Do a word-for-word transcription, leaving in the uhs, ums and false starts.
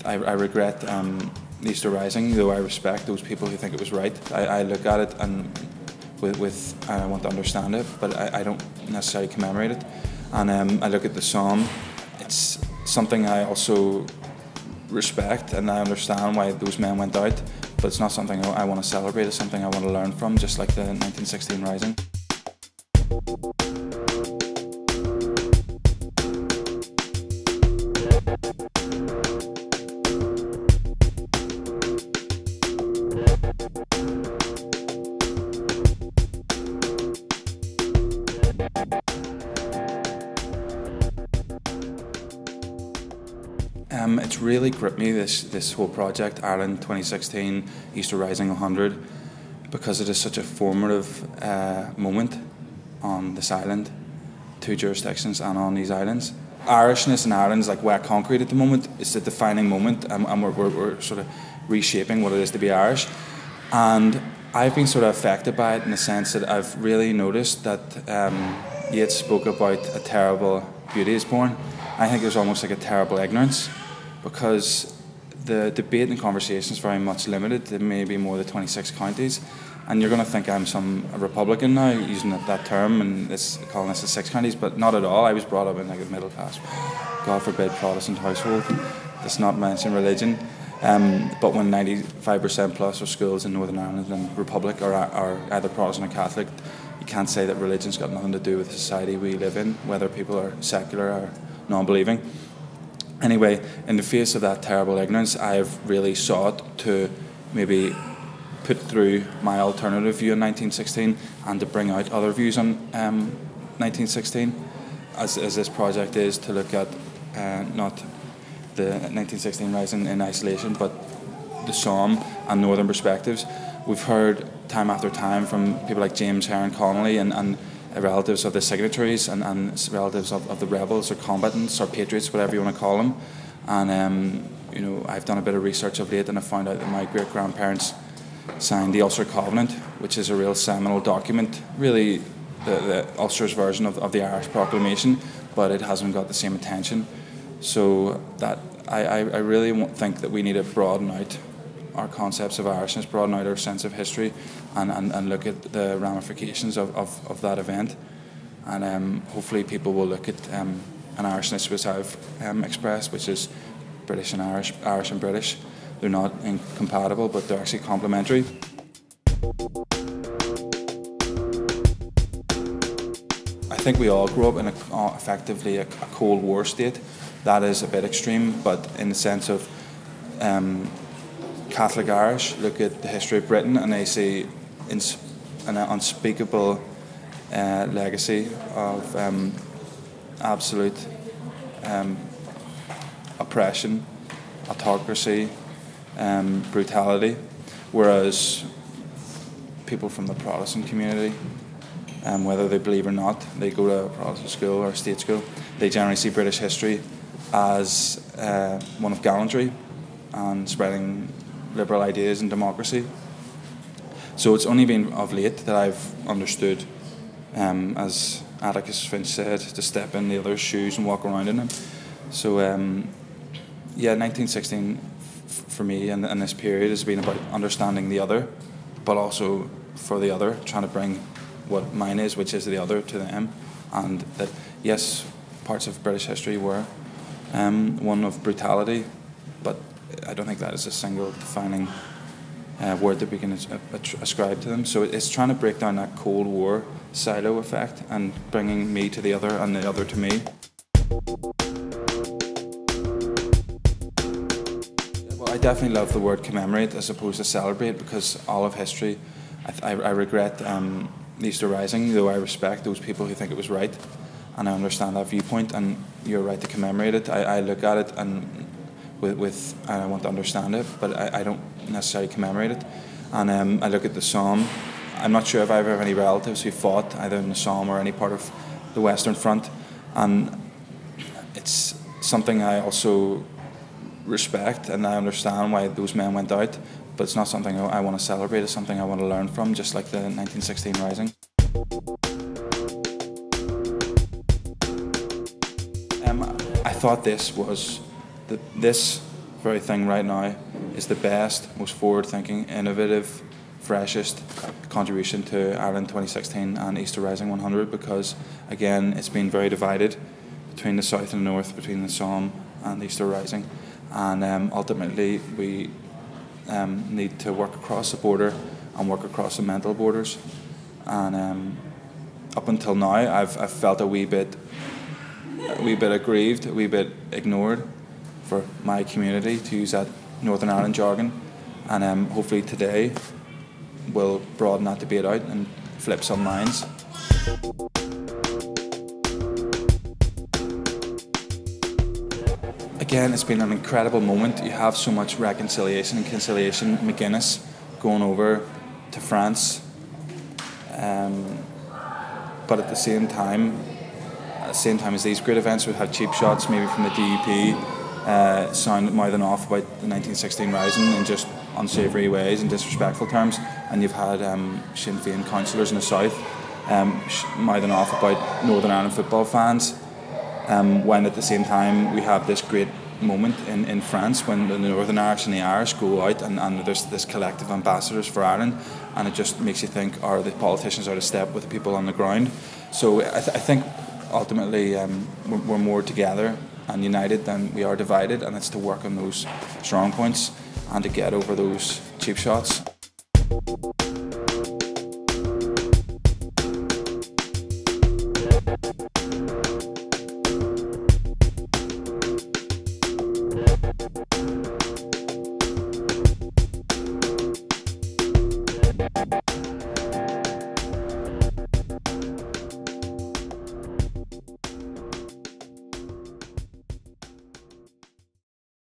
I, I regret um, the Easter Rising, though I respect those people who think it was right. I, I look at it and with, with I want to understand it, but I, I don't necessarily commemorate it. And um, I look at the Psalm. It's something I also respect, and I understand why those men went out, but it's not something I want to celebrate. It's something I want to learn from, just like the nineteen sixteen Rising. Um, it's really gripped me, this, this whole project, Ireland twenty sixteen, Easter Rising one hundred, because it is such a formative uh, moment on this island, two jurisdictions and on these islands. Irishness in Ireland is like wet concrete at the moment. It's a defining moment, and, and we're, we're, we're sort of reshaping what it is to be Irish. And I've been sort of affected by it in the sense that I've really noticed that um, Yeats spoke about a terrible beauty is born. I think there's almost like a terrible ignorance, because the debate and conversation is very much limited to maybe more the twenty-six counties, and you're going to think I'm some Republican now using that, that term and this, calling this the six counties, but not at all. I was brought up in like a middle class, God forbid, Protestant household. Let's not mention religion. Um, but when ninety-five percent plus of schools in Northern Ireland and Republic are, are either Protestant or Catholic, you can't say that religion's got nothing to do with the society we live in, whether people are secular or non-believing. Anyway, in the face of that terrible ignorance, I've really sought to maybe put through my alternative view on nineteen sixteen and to bring out other views on um, nineteen sixteen, as, as this project is to look at uh, not the nineteen sixteen Rising in isolation, but the Psalm and northern perspectives. We've heard time after time from people like James Heron Connolly and, and relatives of the signatories and, and relatives of, of the rebels or combatants or patriots, whatever you want to call them. And um, you know, I've done a bit of research of late, and I found out that my great grandparents signed the Ulster Covenant, which is a real seminal document, really the, the Ulster's version of, of the Irish Proclamation, but it hasn't got the same attention. So that I, I, I really think that we need to broaden out our concepts of Irishness, broaden out our sense of history, and, and, and look at the ramifications of, of, of that event. And um, hopefully people will look at um, an Irishness which I've um, expressed, which is British and Irish, Irish and British. They're not incompatible, but they're actually complementary. I think we all grew up in a, uh, effectively a, a Cold War state. That is a bit extreme, but in the sense of um, Catholic Irish look at the history of Britain and they see ins an unspeakable uh, legacy of um, absolute um, oppression, autocracy, um, brutality, whereas people from the Protestant community, um, whether they believe or not, they go to a Protestant school or a state school, they generally see British history as uh, one of gallantry and spreading liberal ideas and democracy. So it's only been of late that I've understood, um, as Atticus Finch said, to step in the other's shoes and walk around in them. So um, yeah, nineteen sixteen f for me and, and this period has been about understanding the other, but also for the other, trying to bring what mine is, which is the other, to them. And that, yes, parts of British history were um, one of brutality, but I don't think that is a single defining uh, word that we can ascribe to them. So it's trying to break down that Cold War silo effect and bringing me to the other and the other to me. Well, I definitely love the word commemorate as opposed to celebrate, because all of history, I, I, I regret um, the Easter Rising, though I respect those people who think it was right, and I understand that viewpoint, and you're right to commemorate it. I, I look at it and With, with and I want to understand it, but I, I don't necessarily commemorate it. And um, I look at the Psalm. I'm not sure if I ever have any relatives who fought either in the Psalm or any part of the Western Front, and it's something I also respect, and I understand why those men went out, but it's not something I, I want to celebrate. It's something I want to learn from, just like the nineteen sixteen Rising. Um, I thought this was The, this very thing right now is the best, most forward-thinking, innovative, freshest contribution to Ireland twenty sixteen and Easter Rising one hundred, because again it's been very divided between the south and the north, between the Somme and Easter Rising, and um, ultimately we um, need to work across the border and work across the mental borders. And um, up until now I've, I've felt a wee bit a wee bit aggrieved, a wee bit ignored for my community, to use that Northern Ireland jargon, and um, hopefully today we'll broaden that debate out and flip some minds. Again, it's been an incredible moment. You have so much reconciliation and conciliation. McGuinness going over to France, um, but at the same time, at the same time as these great events, we have cheap shots maybe from the D U P, uh, sound mouthing off about the nineteen sixteen Rising in just unsavoury ways and disrespectful terms, and you've had um, Sinn Féin councillors in the south um, mouthing off about Northern Ireland football fans, um, when at the same time we have this great moment in, in France when the Northern Irish and the Irish go out and, and there's this collective ambassadors for Ireland, and it just makes you think, are the politicians out of step with the people on the ground? So I, th I think ultimately um, we're, we're more together and united than we are divided, and it's to work on those strong points and to get over those cheap shots.